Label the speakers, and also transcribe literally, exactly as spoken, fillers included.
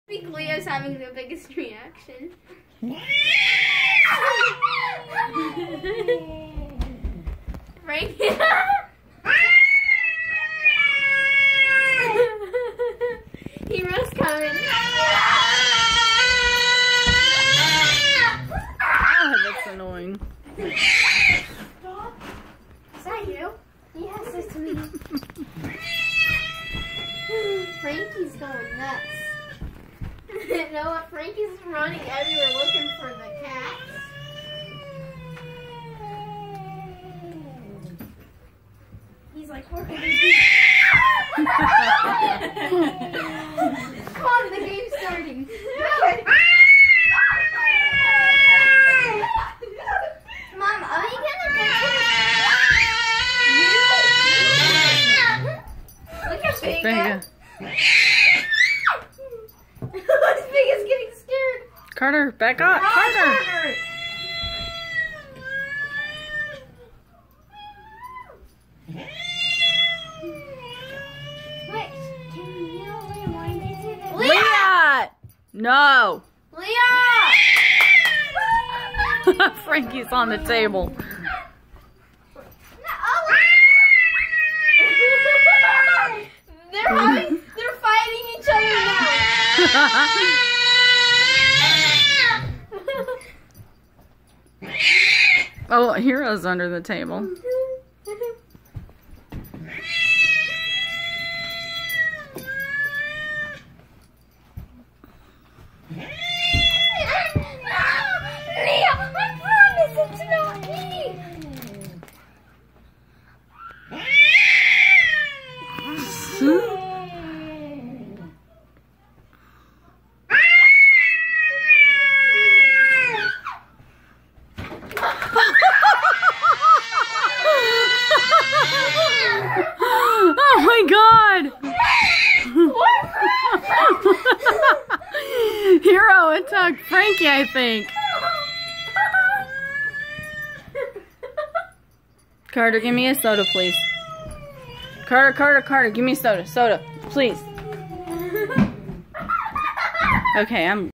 Speaker 1: I think Leo's having the biggest reaction. Frankie. Hero's coming.
Speaker 2: Oh, that's annoying.
Speaker 1: Stop. Is that you? Yes, it's me. Frankie's going nuts. You know what? Frankie's running everywhere looking for the cats. He's like, where can he be? Come on, the game's starting. Mom, are you gonna go to Look at Vega. Vega's getting scared.
Speaker 2: Carter, back up. Carter.
Speaker 1: Carter. Wait, can you rewind it to the
Speaker 2: Leah! No.
Speaker 1: Leah!
Speaker 2: Frankie's on the table.
Speaker 1: They're having, they're fighting each other now.
Speaker 2: Oh, Hero's under the table.
Speaker 1: Leah, I promise it's not me.
Speaker 2: Oh my God! Hero attacked Frankie, I think. Carter, give me a soda, please. Carter, Carter, Carter, give me a soda. Soda, please. Okay, I'm...